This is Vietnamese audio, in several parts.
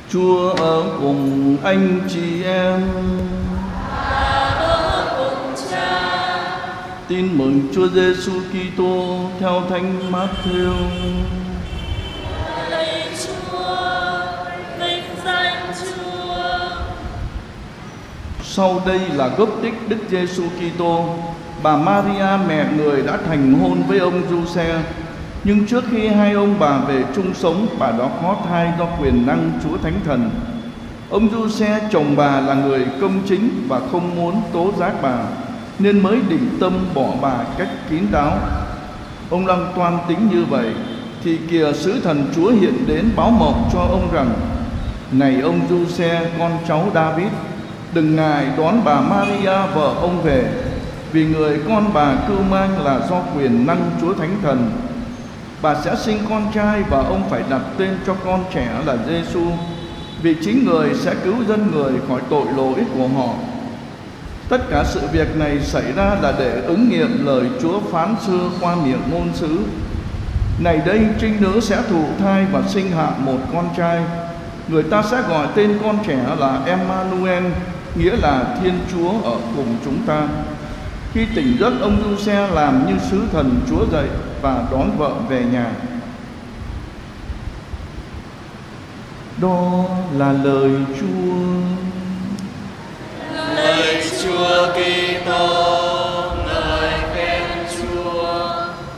Chúa ở cùng anh chị em. Tin mừng Chúa Giêsu Kitô theo Thánh Mát-thêu. Lạy Chúa, vinh danh Chúa. Sau đây là gốc tích Đức Giêsu Kitô. Bà Maria mẹ người đã thành hôn với ông Giuse, nhưng trước khi hai ông bà về chung sống, bà đó có thai do quyền năng Chúa Thánh Thần. Ông Giuse chồng bà là người công chính và không muốn tố giác bà, nên mới định tâm bỏ bà cách kín đáo. Ông đang toan tính như vậy thì kìa sứ thần Chúa hiện đến báo mộng cho ông rằng: này ông Giuse, con cháu David, đừng ngại đón bà Maria vợ ông về, vì người con bà cưu mang là do quyền năng Chúa Thánh Thần. Bà sẽ sinh con trai và ông phải đặt tên cho con trẻ là Giêsu, vì chính người sẽ cứu dân người khỏi tội lỗi của họ. Tất cả sự việc này xảy ra là để ứng nghiệm lời Chúa phán xưa qua miệng ngôn sứ: này đây, trinh nữ sẽ thụ thai và sinh hạ một con trai, người ta sẽ gọi tên con trẻ là Emmanuel, nghĩa là Thiên Chúa ở cùng chúng ta. Khi tỉnh giấc, ông Giuse làm như sứ thần Chúa dạy và đón vợ về nhà. Đó là lời Chúa. Lạy Chúa Kitô, ngợi khen Chúa.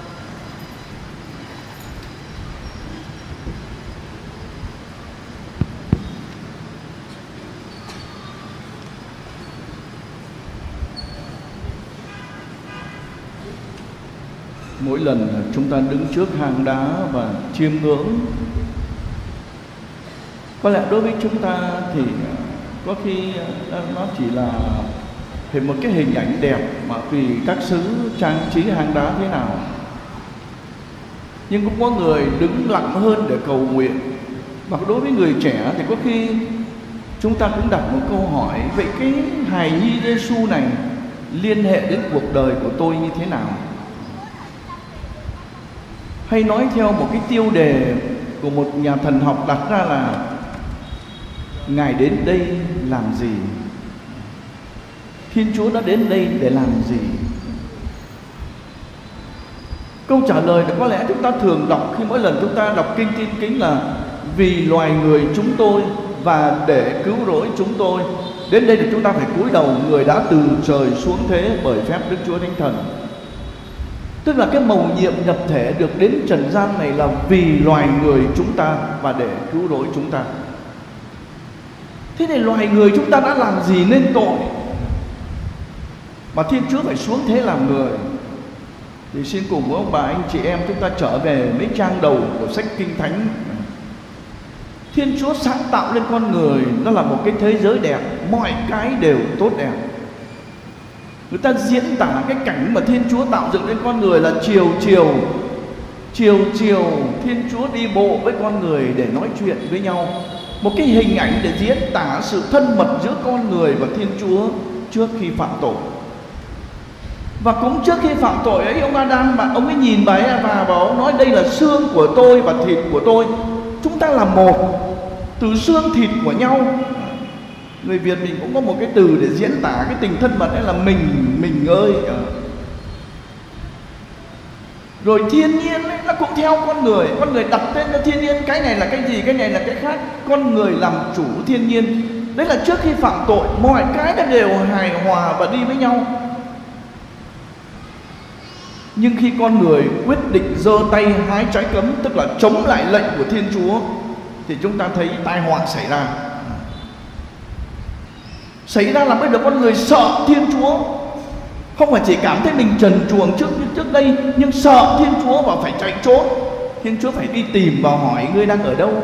Mỗi lần chúng ta đứng trước hang đá và chiêm ngưỡng, có lẽ đối với chúng ta thì có khi nó chỉ là một cái hình ảnh đẹp mà vì các xứ trang trí hang đá thế nào. Nhưng cũng có người đứng lặng hơn để cầu nguyện. Và đối với người trẻ thì có khi chúng ta cũng đặt một câu hỏi: vậy cái hài nhi Giêsu này liên hệ đến cuộc đời của tôi như thế nào? Hay nói theo một cái tiêu đề của một nhà thần học đặt ra là: Ngài đến đây làm gì? Thiên Chúa đã đến đây để làm gì? Câu trả lời là có lẽ chúng ta thường đọc khi mỗi lần chúng ta đọc kinh Tin Kính là: vì loài người chúng tôi và để cứu rỗi chúng tôi. Đến đây thì chúng ta phải cúi đầu, người đã từ trời xuống thế bởi phép Đức Chúa Thánh Thần. Tức là cái mầu nhiệm nhập thể được đến trần gian này là vì loài người chúng ta và để cứu rỗi chúng ta. Thế thì loài người chúng ta đã làm gì nên tội mà Thiên Chúa phải xuống thế làm người? Thì xin cùng với ông bà anh chị em chúng ta trở về mấy trang đầu của sách Kinh Thánh. Thiên Chúa sáng tạo lên con người, nó là một cái thế giới đẹp, mọi cái đều tốt đẹp. Người ta diễn tả cái cảnh mà Thiên Chúa tạo dựng lên con người là chiều chiều Thiên Chúa đi bộ với con người để nói chuyện với nhau. Một cái hình ảnh để diễn tả sự thân mật giữa con người và Thiên Chúa trước khi phạm tội. Và cũng trước khi phạm tội ấy, ông Adam ông ấy nhìn bà Eva và ông nói: đây là xương của tôi và thịt của tôi, chúng ta là một, từ xương thịt của nhau. Người Việt mình cũng có một cái từ để diễn tả cái tình thân mật ấy là mình ơi. Rồi thiên nhiên ấy, nó cũng theo con người đặt tên cho thiên nhiên. Cái này là cái gì, cái này là cái khác. Con người làm chủ thiên nhiên. Đấy là trước khi phạm tội, mọi cái nó đều hài hòa và đi với nhau. Nhưng khi con người quyết định giơ tay hái trái cấm, tức là chống lại lệnh của Thiên Chúa, thì chúng ta thấy tai họa xảy ra. Xảy ra là bây giờ con người sợ Thiên Chúa. Không phải chỉ cảm thấy mình trần truồng trước đây, nhưng sợ Thiên Chúa và phải chạy trốn. Thiên Chúa phải đi tìm và hỏi: ngươi đang ở đâu?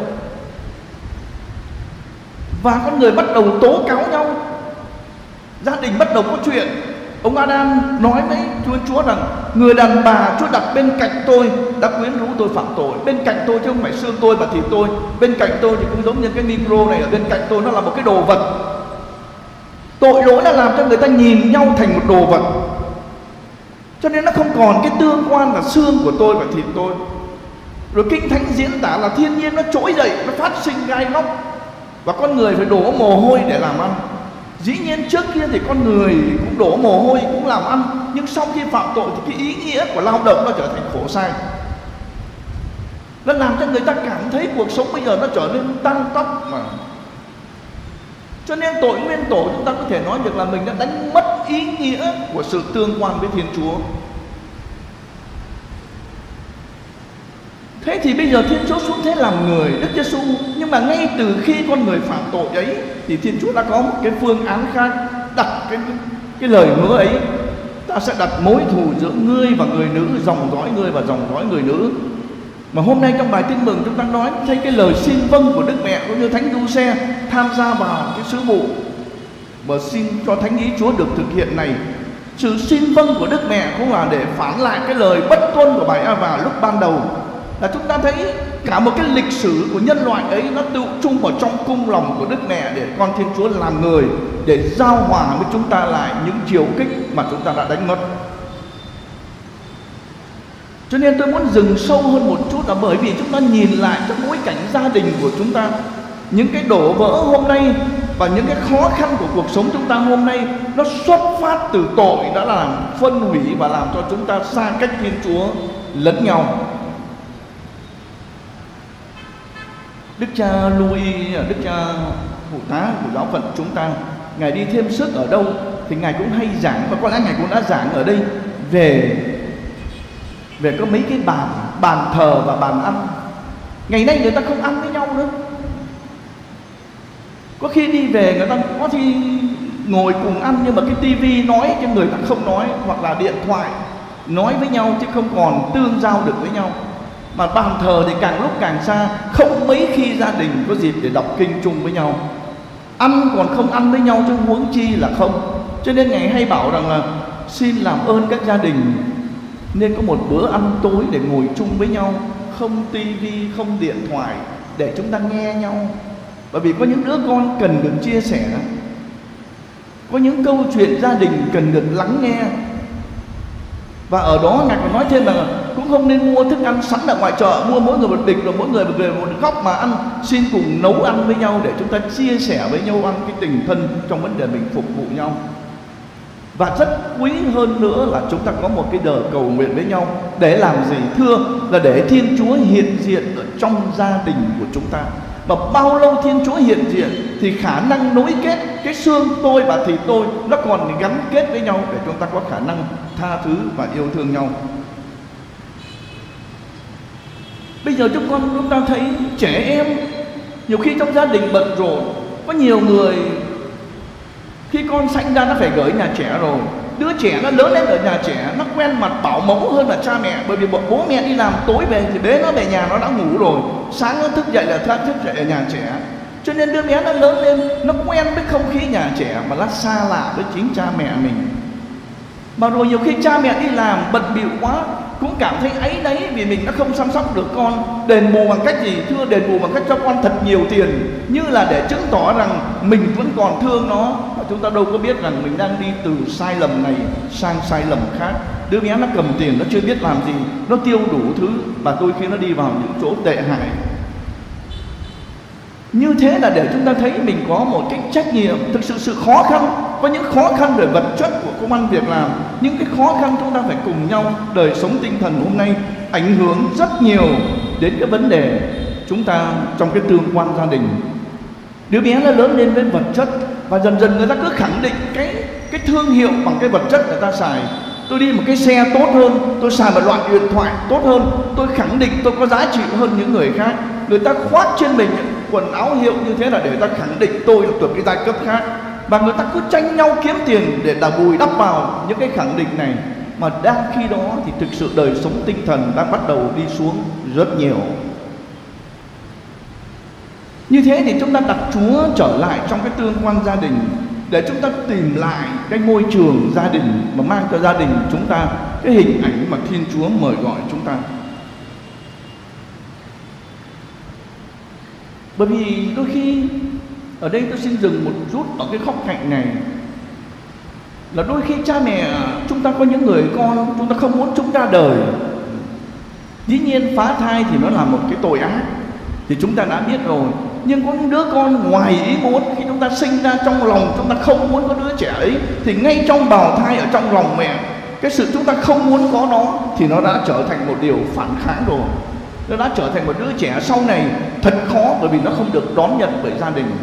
Và con người bắt đầu tố cáo nhau. Gia đình bắt đầu có chuyện. Ông Adam nói với Chúa rằng: người đàn bà Chúa đặt bên cạnh tôi đã quyến rũ tôi phạm tội. Bên cạnh tôi chứ không phải xương tôi và thịt tôi. Bên cạnh tôi thì cũng giống như cái micro này ở bên cạnh tôi, nó là một cái đồ vật. Tội lỗi đã làm cho người ta nhìn nhau thành một đồ vật, cho nên nó không còn cái tương quan là xương của tôi và thịt tôi. Rồi Kinh Thánh diễn tả là thiên nhiên nó trỗi dậy, nó phát sinh gai góc. và con người phải đổ mồ hôi để làm ăn. Dĩ nhiên trước kia thì con người cũng đổ mồ hôi, cũng làm ăn, nhưng sau khi phạm tội thì cái ý nghĩa của lao động nó trở thành khổ sai. Nó làm cho người ta cảm thấy cuộc sống bây giờ nó trở nên tăng tốc mà. Cho nên tội nguyên tổ chúng ta có thể nói được là mình đã đánh mất ý nghĩa của sự tương quan với Thiên Chúa. Thế thì bây giờ Thiên Chúa xuống thế làm người, Đức Giêsu, nhưng mà ngay từ khi con người phạm tội ấy thì Thiên Chúa đã có một cái phương án khác, đặt cái lời hứa ấy: ta sẽ đặt mối thù giữa ngươi và người nữ, dòng dõi ngươi và dòng dõi người nữ. Mà hôm nay trong bài tin mừng chúng ta nói thấy cái lời xin vâng của Đức Mẹ cũng như Thánh Giuse tham gia vào cái sứ vụ và xin cho thánh ý Chúa được thực hiện này. Sự xin vâng của Đức Mẹ cũng là để phản lại cái lời bất tuân của bà Eva lúc ban đầu. Là chúng ta thấy cả một cái lịch sử của nhân loại ấy nó tự chung vào trong cung lòng của Đức Mẹ để con Thiên Chúa làm người, để giao hòa với chúng ta lại những chiều kích mà chúng ta đã đánh mất. Cho nên tôi muốn dừng sâu hơn một chút là bởi vì chúng ta nhìn lại trong bối cảnh gia đình của chúng ta, những cái đổ vỡ hôm nay và những cái khó khăn của cuộc sống chúng ta hôm nay nó xuất phát từ tội đã làm phân hủy và làm cho chúng ta xa cách Thiên Chúa lẫn nhau. Đức cha Louis, Đức cha phụ tá của giáo phận chúng ta, Ngài đi thêm sức ở đâu thì Ngài cũng hay giảng, và có lẽ Ngài cũng đã giảng ở đây về có mấy cái bàn thờ và bàn ăn. Ngày nay người ta không ăn với nhau nữa. Có khi đi về người ta có khi ngồi cùng ăn nhưng mà cái tivi nói cho người ta không nói, hoặc là điện thoại nói với nhau chứ không còn tương giao được với nhau. Mà bàn thờ thì càng lúc càng xa, không mấy khi gia đình có dịp để đọc kinh chung với nhau. Ăn còn không ăn với nhau chứ huống chi là không. Cho nên Ngài hay bảo rằng là xin làm ơn các gia đình nên có một bữa ăn tối để ngồi chung với nhau, không tivi, không điện thoại, để chúng ta nghe nhau. Bởi vì có những đứa con cần được chia sẻ, có những câu chuyện gia đình cần được lắng nghe. Và ở đó Ngài còn nói thêm là cũng không nên mua thức ăn sẵn ở ngoài chợ, mua mỗi người một bịch rồi mỗi người về một góc mà ăn. Xin cùng nấu ăn với nhau để chúng ta chia sẻ với nhau ăn cái tình thân trong vấn đề mình phục vụ nhau. Và rất quý hơn nữa là chúng ta có một cái đời cầu nguyện với nhau. Để làm gì? Thưa, là để Thiên Chúa hiện diện ở trong gia đình của chúng ta. Mà bao lâu Thiên Chúa hiện diện thì khả năng nối kết cái xương tôi và thịt tôi nó còn gắn kết với nhau để chúng ta có khả năng tha thứ và yêu thương nhau. Bây giờ chúng ta thấy trẻ em nhiều khi trong gia đình bận rộn, có nhiều người khi con sanh ra nó phải gửi nhà trẻ rồi. Đứa trẻ nó lớn lên ở nhà trẻ, nó quen mặt bảo mẫu hơn là cha mẹ. Bởi vì bố mẹ đi làm tối về thì bế nó về nhà nó đã ngủ rồi, sáng nó thức dậy là thức dậy ở nhà trẻ. Cho nên đứa bé nó lớn lên, nó quen với không khí nhà trẻ mà nó xa lạ với chính cha mẹ mình. Mà rồi nhiều khi cha mẹ đi làm bận bịu quá, cũng cảm thấy áy náy vì mình đã không chăm sóc được con. Đền bù bằng cách gì? Thưa, đền bù bằng cách cho con thật nhiều tiền, như là để chứng tỏ rằng mình vẫn còn thương nó. Và chúng ta đâu có biết rằng mình đang đi từ sai lầm này sang sai lầm khác. Đứa bé nó cầm tiền, nó chưa biết làm gì, nó tiêu đủ thứ, và đôi khi nó đi vào những chỗ tệ hại. Như thế là để chúng ta thấy mình có một cái trách nhiệm. Thực sự sự khó khăn, có những khó khăn về vật chất của công ăn việc làm, những cái khó khăn chúng ta phải cùng nhau. Đời sống tinh thần hôm nay ảnh hưởng rất nhiều đến cái vấn đề chúng ta trong cái tương quan gia đình. Đứa bé nó lớn lên với vật chất, và dần dần người ta cứ khẳng định cái thương hiệu bằng cái vật chất người ta xài. Tôi đi một cái xe tốt hơn, tôi xài một loại điện thoại tốt hơn, tôi khẳng định tôi có giá trị hơn những người khác. Người ta khoác trên mình quần áo hiệu như thế là để người ta khẳng định tôi là thuộc cái giai cấp khác. Và người ta cứ tranh nhau kiếm tiền để bù đắp vào những cái khẳng định này. Mà đang khi đó thì thực sự đời sống tinh thần đang bắt đầu đi xuống rất nhiều. Như thế thì chúng ta đặt Chúa trở lại trong cái tương quan gia đình, để chúng ta tìm lại cái môi trường gia đình mà mang cho gia đình chúng ta cái hình ảnh mà Thiên Chúa mời gọi chúng ta. Bởi vì đôi khi ở đây tôi xin dừng một chút ở cái góc cạnh này, là đôi khi cha mẹ chúng ta có những người con chúng ta không muốn chúng ra đời. Dĩ nhiên phá thai thì nó là một cái tội ác, thì chúng ta đã biết rồi. Nhưng có những đứa con ngoài ý muốn, khi chúng ta sinh ra trong lòng chúng ta không muốn có đứa trẻ ấy, thì ngay trong bào thai ở trong lòng mẹ, cái sự chúng ta không muốn có nó thì nó đã trở thành một điều phản kháng rồi. Nó đã trở thành một đứa trẻ sau này thật khó, bởi vì nó không được đón nhận bởi gia đình.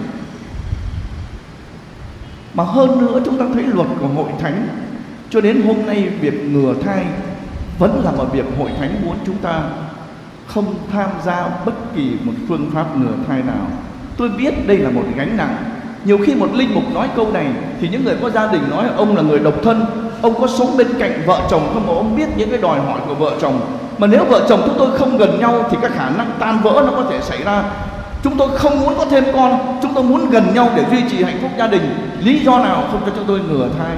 Mà hơn nữa chúng ta thấy luật của Hội Thánh cho đến hôm nay, việc ngừa thai vẫn là một việc Hội Thánh muốn chúng ta không tham gia bất kỳ một phương pháp ngừa thai nào. Tôi biết đây là một gánh nặng. Nhiều khi một linh mục nói câu này thì những người có gia đình nói ông là người độc thân, ông có sống bên cạnh vợ chồng không mà ông biết những cái đòi hỏi của vợ chồng. Mà nếu vợ chồng chúng tôi không gần nhau thì các khả năng tan vỡ nó có thể xảy ra. Chúng tôi không muốn có thêm con, chúng tôi muốn gần nhau để duy trì hạnh phúc gia đình. Lý do nào không cho chúng tôi ngừa thai?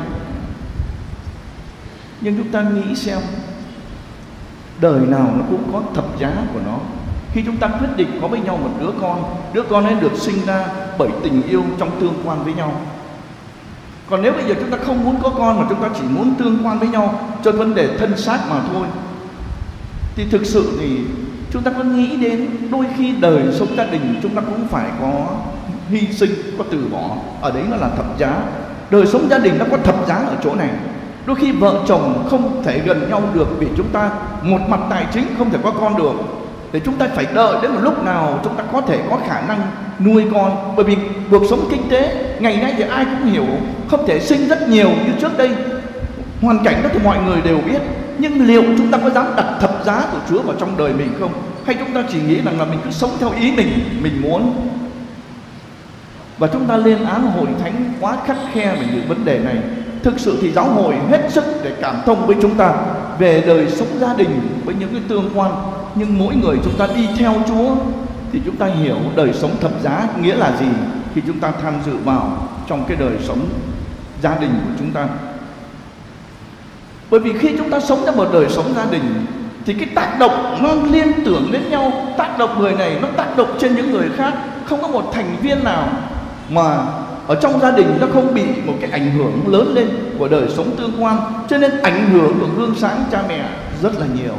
Nhưng chúng ta nghĩ xem, đời nào nó cũng có thập giá của nó. Khi chúng ta quyết định có với nhau một đứa con ấy được sinh ra bởi tình yêu trong tương quan với nhau. Còn nếu bây giờ chúng ta không muốn có con mà chúng ta chỉ muốn tương quan với nhau cho vấn đề thân xác mà thôi, thì thực sự thì chúng ta có nghĩ đến đôi khi đời sống gia đình chúng ta cũng phải có hy sinh, có từ bỏ. Ở đấy nó là thập giá. Đời sống gia đình nó có thập giá ở chỗ này. Đôi khi vợ chồng không thể gần nhau được vì chúng ta một mặt tài chính không thể có con được, để chúng ta phải đợi đến một lúc nào chúng ta có thể có khả năng nuôi con. Bởi vì cuộc sống kinh tế ngày nay thì ai cũng hiểu, không thể sinh rất nhiều như trước đây. Hoàn cảnh đó thì mọi người đều biết. Nhưng liệu chúng ta có dám đặt thập giá của Chúa vào trong đời mình không? Hay chúng ta chỉ nghĩ rằng là mình cứ sống theo ý mình muốn? Và chúng ta lên án Hội Thánh quá khắt khe về những vấn đề này. Thực sự thì giáo hội hết sức để cảm thông với chúng ta về đời sống gia đình với những cái tương quan. Nhưng mỗi người chúng ta đi theo Chúa thì chúng ta hiểu đời sống thập giá nghĩa là gì khi chúng ta tham dự vào trong cái đời sống gia đình của chúng ta. Bởi vì khi chúng ta sống trong một đời sống gia đình thì cái tác động nó liên tưởng đến nhau. Tác động người này nó tác động trên những người khác. Không có một thành viên nào mà ở trong gia đình nó không bị một cái ảnh hưởng lớn lên của đời sống tương quan. Cho nên ảnh hưởng của gương sáng cha mẹ rất là nhiều.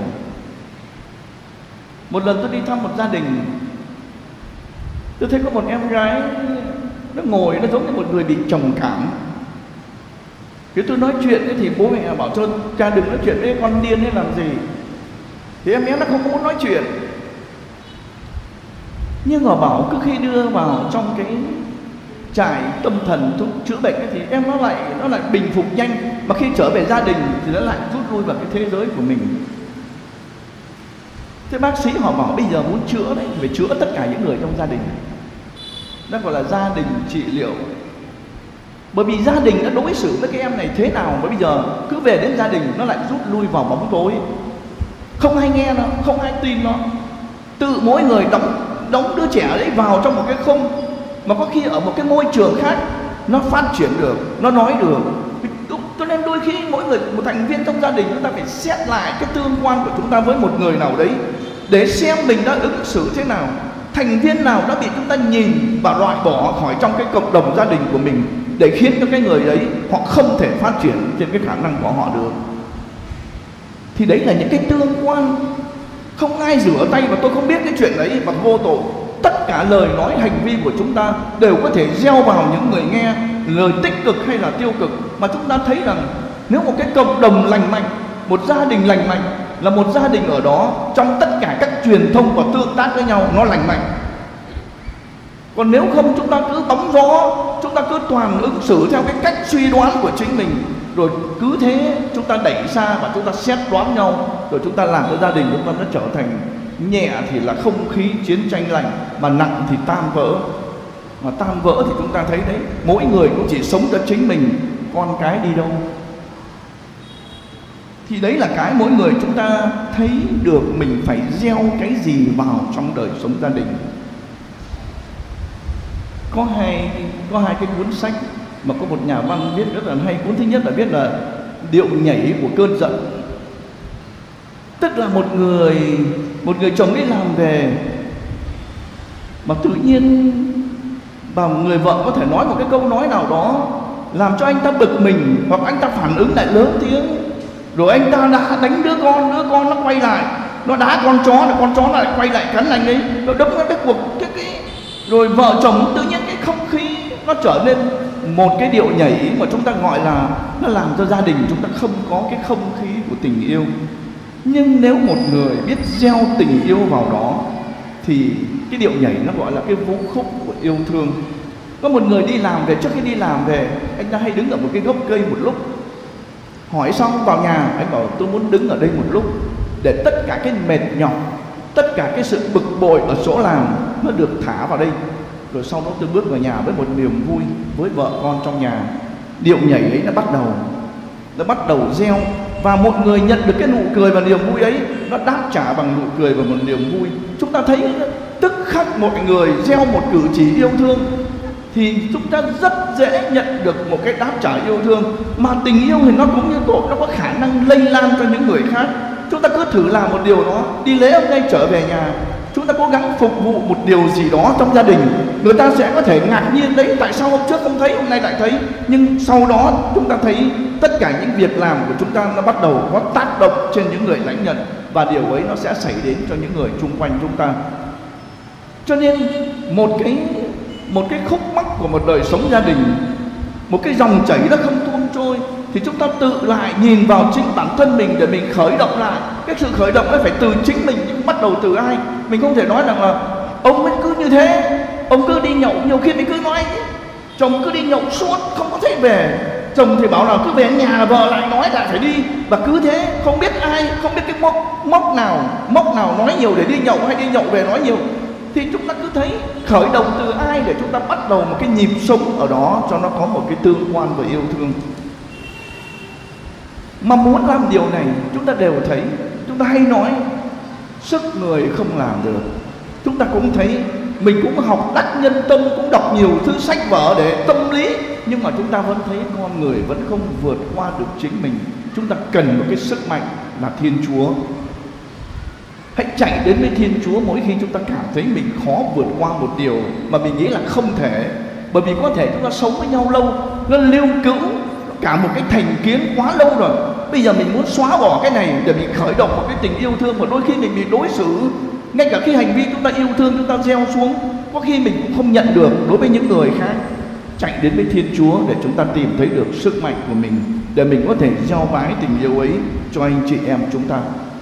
Một lần tôi đi thăm một gia đình, tôi thấy có một em gái nó ngồi, nó giống như một người bị trầm cảm. Khi tôi nói chuyện ấy, thì bố mẹ bảo cho cha đừng nói chuyện với con điên hay làm gì. Thì em bé nó không muốn nói chuyện. Nhưng mà bảo cứ khi đưa vào trong cái trại tâm thần thuốc chữa bệnh ấy, thì em nó lại bình phục nhanh. Mà khi trở về gia đình thì nó lại rút lui vào cái thế giới của mình. Thế bác sĩ họ bảo bây giờ muốn chữa đấy, phải chữa tất cả những người trong gia đình. Nó gọi là gia đình trị liệu. Bởi vì gia đình nó đối xử với cái em này thế nào mà bây giờ cứ về đến gia đình nó lại rút lui vào bóng tối. Không ai nghe nó, không ai tin nó. Tự mỗi người đóng đứa trẻ đấy vào trong một cái khung, mà có khi ở một cái môi trường khác nó phát triển được, nó nói được. Cho nên đôi khi mỗi người, một thành viên trong gia đình, chúng ta phải xét lại cái tương quan của chúng ta với một người nào đấy để xem mình đã ứng xử thế nào. Thành viên nào đã bị chúng ta nhìn và loại bỏ khỏi trong cái cộng đồng gia đình của mình, để khiến cho cái người đấy họ không thể phát triển trên cái khả năng của họ được. Thì đấy là những cái tương quan. Không ai rửa tay, và tôi không biết cái chuyện đấy bằng vô tội. Tất cả lời nói hành vi của chúng ta đều có thể gieo vào những người nghe, lời tích cực hay là tiêu cực. Mà chúng ta thấy rằng nếu một cái cộng đồng lành mạnh, một gia đình lành mạnh là một gia đình ở đó trong tất cả các truyền thông và tương tác với nhau nó lành mạnh. Còn nếu không chúng ta cứ bóng gió, chúng ta cứ toàn ứng xử theo cái cách suy đoán của chính mình, rồi cứ thế chúng ta đẩy xa và chúng ta xét đoán nhau, rồi chúng ta làm cho gia đình chúng ta nó trở thành nhẹ thì là không khí chiến tranh lạnh, mà nặng thì tan vỡ. Mà tan vỡ thì chúng ta thấy đấy, mỗi người cũng chỉ sống cho chính mình, con cái đi đâu. Thì đấy là cái mỗi người chúng ta thấy được mình phải gieo cái gì vào trong đời sống gia đình. Có hai cái cuốn sách mà có một nhà văn viết rất là hay. Cuốn thứ nhất là viết là Điệu nhảy của cơn giận. Tức là một người chồng đi làm về mà tự nhiên bảo người vợ có thể nói một cái câu nói nào đó làm cho anh ta bực mình, hoặc anh ta phản ứng lại lớn tiếng, rồi anh ta đã đánh đứa con nó quay lại, nó đá con chó lại quay lại cắn anh ấy, nó đấm cái cuộc Rồi vợ chồng tự nhiên cái không khí nó trở nên một cái điệu nhảy mà chúng ta gọi là nó làm cho gia đình chúng ta không có cái không khí của tình yêu. Nhưng nếu một người biết gieo tình yêu vào đó thì cái điệu nhảy nó gọi là cái vũ khúc của yêu thương. Có một người đi làm về, trước khi đi làm về, anh ta hay đứng ở một cái gốc cây một lúc. Hỏi xong vào nhà, anh bảo tôi muốn đứng ở đây một lúc để tất cả cái mệt nhọc, tất cả cái sự bực bội ở chỗ làm nó được thả vào đây. Rồi sau đó tôi bước vào nhà với một niềm vui với vợ con trong nhà. Điệu nhảy ấy nó bắt đầu gieo. Và một người nhận được cái nụ cười và niềm vui ấy, nó đáp trả bằng nụ cười và một niềm vui. Chúng ta thấy tức khắc mọi người gieo một cử chỉ yêu thương thì chúng ta rất dễ nhận được một cái đáp trả yêu thương. Mà tình yêu thì nó cũng như tội, nó có khả năng lây lan cho những người khác. Chúng ta cứ thử làm một điều đó. Đi lễ hôm nay trở về nhà, chúng ta cố gắng phục vụ một điều gì đó trong gia đình. Người ta sẽ có thể ngạc nhiên đấy, tại sao hôm trước không thấy, hôm nay lại thấy. Nhưng sau đó chúng ta thấy tất cả những việc làm của chúng ta nó bắt đầu có tác động trên những người lãnh nhận. Và điều ấy nó sẽ xảy đến cho những người chung quanh chúng ta. Cho nên một cái khúc mắc của một đời sống gia đình, một cái dòng chảy nó không tuôn trôi, thì chúng ta tự lại nhìn vào chính bản thân mình để mình khởi động lại. Cái sự khởi động nó phải từ chính mình, nhưng bắt đầu từ ai? Mình không thể nói rằng là ông ấy cứ như thế, ông cứ đi nhậu. Nhiều khi mình cứ nói chồng cứ đi nhậu suốt không có thể về, chồng thì bảo là cứ về nhà, vợ lại nói lại phải đi. Và cứ thế, không biết ai, không biết cái mốc nào nói nhiều để đi nhậu hay đi nhậu về nói nhiều. Thì chúng ta cứ thấy khởi động từ ai để chúng ta bắt đầu một cái nhịp sống ở đó cho nó có một cái tương quan và yêu thương. Mà muốn làm điều này chúng ta đều thấy, chúng ta hay nói sức người không làm được. Chúng ta cũng thấy, mình cũng học đắc nhân tâm, cũng đọc nhiều thứ sách vở để tâm lý, nhưng mà chúng ta vẫn thấy con người vẫn không vượt qua được chính mình. Chúng ta cần một cái sức mạnh là Thiên Chúa. Hãy chạy đến với Thiên Chúa mỗi khi chúng ta cảm thấy mình khó vượt qua một điều mà mình nghĩ là không thể. Bởi vì có thể chúng ta sống với nhau lâu, nó lưu cữu cả một cái thành kiến quá lâu rồi. Bây giờ mình muốn xóa bỏ cái này để mình khởi động một cái tình yêu thương. Mà đôi khi mình bị đối xử, ngay cả khi hành vi chúng ta yêu thương, chúng ta gieo xuống, có khi mình cũng không nhận được đối với những người khác. Chạy đến với Thiên Chúa để chúng ta tìm thấy được sức mạnh của mình, để mình có thể gieo vái tình yêu ấy cho anh chị em chúng ta.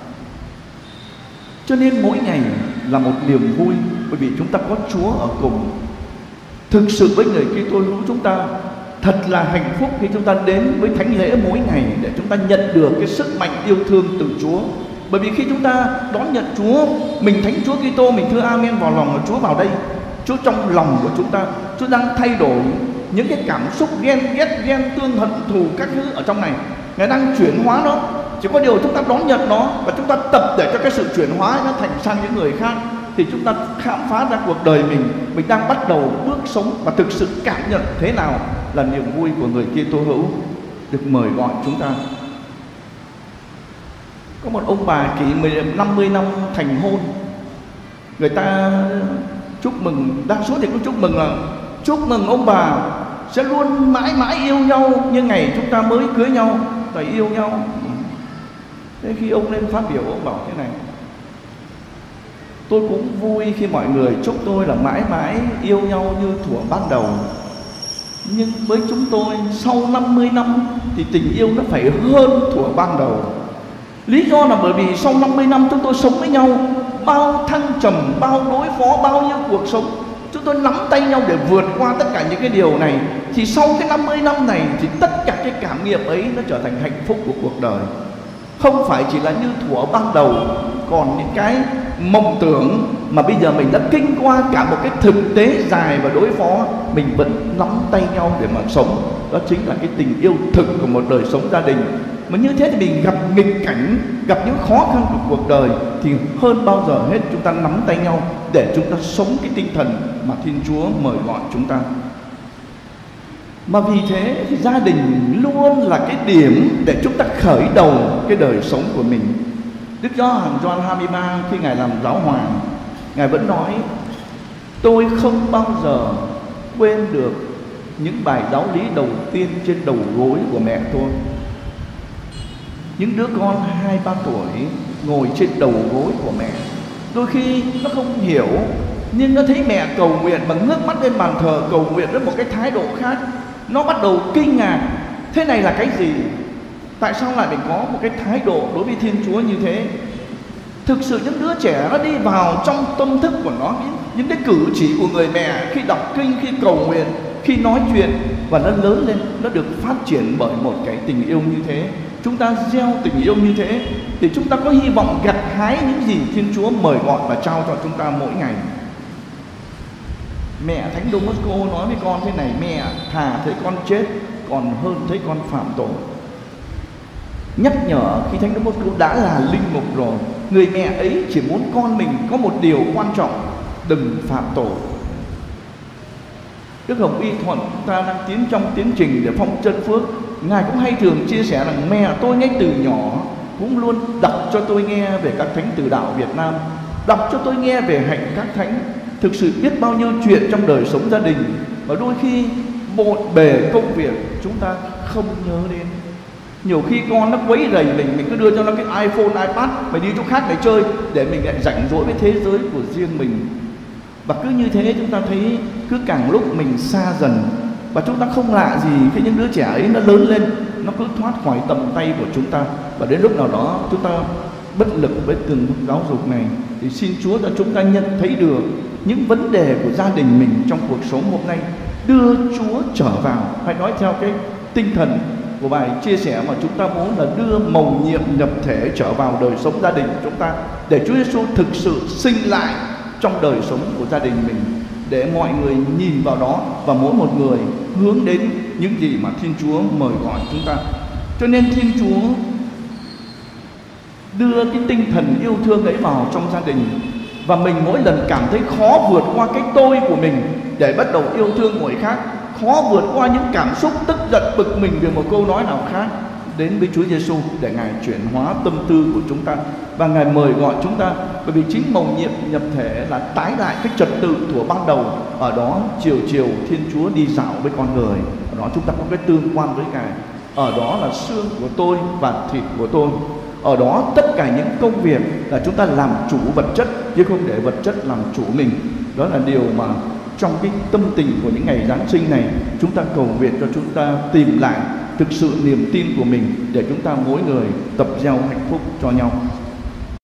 Cho nên mỗi ngày là một niềm vui, bởi vì chúng ta có Chúa ở cùng. Thực sự với người Kitô hữu chúng ta thật là hạnh phúc khi chúng ta đến với thánh lễ mỗi ngày để chúng ta nhận được cái sức mạnh yêu thương từ Chúa. Bởi vì khi chúng ta đón nhận Chúa, mình thánh Chúa Kitô, mình thưa Amen vào lòng là Chúa vào đây. Chúa trong lòng của chúng ta, Chúa đang thay đổi những cái cảm xúc ghen ghét, ghen tương, hận thù các thứ ở trong này. Ngài đang chuyển hóa nó. Chỉ có điều chúng ta đón nhận nó và chúng ta tập để cho cái sự chuyển hóa nó thành sang những người khác, thì chúng ta khám phá ra cuộc đời mình đang bắt đầu bước sống và thực sự cảm nhận thế nào là niềm vui của người Kitô hữu được mời gọi chúng ta. Có một ông bà kỷ niệm 50 năm thành hôn, người ta chúc mừng, đa số thì cũng chúc mừng là chúc mừng ông bà sẽ luôn mãi mãi yêu nhau như ngày chúng ta mới cưới nhau và yêu nhau. Thế khi ông lên phát biểu, ông bảo thế này: tôi cũng vui khi mọi người chúc tôi là mãi mãi yêu nhau như thuở ban đầu. Nhưng với chúng tôi sau 50 năm thì tình yêu nó phải hơn thuở ban đầu. Lý do là bởi vì sau 50 năm chúng tôi sống với nhau, bao thăng trầm, bao đối phó, bao nhiêu cuộc sống, chúng tôi nắm tay nhau để vượt qua tất cả những cái điều này. Thì sau cái 50 năm này thì tất cả cái cảm nghiệm ấy nó trở thành hạnh phúc của cuộc đời. Không phải chỉ là như thuở ban đầu, còn những cái mộng tưởng mà bây giờ mình đã kinh qua cả một cái thực tế dài và đối phó, mình vẫn nắm tay nhau để mà sống. Đó chính là cái tình yêu thực của một đời sống gia đình. Mà như thế thì mình gặp nghịch cảnh, gặp những khó khăn của cuộc đời, thì hơn bao giờ hết chúng ta nắm tay nhau để chúng ta sống cái tinh thần mà Thiên Chúa mời gọi chúng ta. Mà vì thế thì gia đình luôn là cái điểm để chúng ta khởi đầu cái đời sống của mình. Đức Gioan 23 khi Ngài làm giáo hoàng, Ngài vẫn nói: tôi không bao giờ quên được những bài giáo lý đầu tiên trên đầu gối của mẹ tôi. Những đứa con 2-3 tuổi ngồi trên đầu gối của mẹ, đôi khi nó không hiểu, nhưng nó thấy mẹ cầu nguyện và ngước mắt lên bàn thờ cầu nguyện với một cái thái độ khác. Nó bắt đầu kinh ngạc, thế này là cái gì? Tại sao lại phải có một cái thái độ đối với Thiên Chúa như thế? Thực sự những đứa trẻ nó đi vào trong tâm thức của nó, những cái cử chỉ của người mẹ khi đọc kinh, khi cầu nguyện, khi nói chuyện, và nó lớn lên, nó được phát triển bởi một cái tình yêu như thế. Chúng ta gieo tình yêu như thế thì chúng ta có hy vọng gặt hái những gì Thiên Chúa mời gọi và trao cho chúng ta mỗi ngày. Mẹ Thánh Đô Mosco nói với con thế này: mẹ, thà thấy con chết còn hơn thấy con phạm tội. Nhắc nhở khi Thánh Đô Mosco đã là linh mục rồi, người mẹ ấy chỉ muốn con mình có một điều quan trọng: đừng phạm tội. Đức Hồng Y Thuận chúng ta đang tiến trong tiến trình để phong chân phước. Ngài cũng hay thường chia sẻ rằng mẹ tôi ngay từ nhỏ cũng luôn đọc cho tôi nghe về các thánh tử đạo Việt Nam, đọc cho tôi nghe về hạnh các thánh. Thực sự biết bao nhiêu chuyện trong đời sống gia đình, và đôi khi bộn bề công việc chúng ta không nhớ đến. Nhiều khi con nó quấy rầy mình cứ đưa cho nó cái iPhone, iPad, mày đi chỗ khác để chơi, để mình lại rảnh rỗi với thế giới của riêng mình. Và cứ như thế chúng ta thấy cứ càng lúc mình xa dần. Và chúng ta không lạ gì khi những đứa trẻ ấy nó lớn lên, nó cứ thoát khỏi tầm tay của chúng ta. Và đến lúc nào đó chúng ta bất lực với từng giáo dục này. Thì xin Chúa cho chúng ta nhận thấy được những vấn đề của gia đình mình trong cuộc sống hôm nay, đưa Chúa trở vào. Hãy nói theo cái tinh thần của bài chia sẻ mà chúng ta muốn là đưa mầu nhiệm nhập thể trở vào đời sống gia đình của chúng ta, để Chúa Giêsu thực sự sinh lại trong đời sống của gia đình mình, để mọi người nhìn vào đó và mỗi một người hướng đến những gì mà Thiên Chúa mời gọi chúng ta. Cho nên Thiên Chúa đưa cái tinh thần yêu thương ấy vào trong gia đình, và mình mỗi lần cảm thấy khó vượt qua cái tôi của mình để bắt đầu yêu thương người khác, khó vượt qua những cảm xúc tức giận bực mình về một câu nói nào khác, đến với Chúa Giêsu để Ngài chuyển hóa tâm tư của chúng ta, và Ngài mời gọi chúng ta. Bởi vì chính mầu nhiệm nhập thể là tái lại cái trật tự của ban đầu. Ở đó chiều chiều Thiên Chúa đi dạo với con người, ở đó chúng ta có cái tương quan với Ngài. Ở đó là xương của tôi và thịt của tôi. Ở đó tất cả những công việc là chúng ta làm chủ vật chất, chứ không để vật chất làm chủ mình. Đó là điều mà trong cái tâm tình của những ngày Giáng sinh này, chúng ta cầu nguyện cho chúng ta tìm lại thực sự niềm tin của mình, để chúng ta mỗi người tập gieo hạnh phúc cho nhau.